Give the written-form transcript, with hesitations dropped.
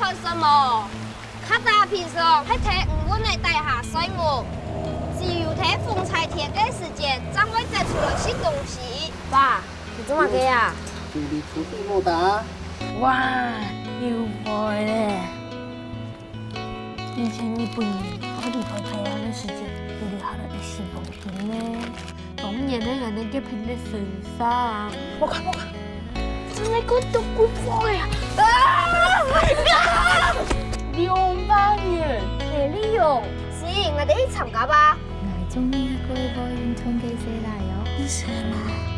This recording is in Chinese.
看什么？卡大片上还睇唔稳的大下水我，只有睇风采天嘅时间，才会再出了新东西。 爸，你做乜嘅啊？ 助理厨师莫达。 哇，有会咧！以前日本人我离开台湾的时间，就留下了一丝风景呢。当年的人的一片的神山，我看，真係個獨孤火呀！600年，李勇， 是，我哋去参加吧。 我終於過過完長期寫嚟有。 是嗎？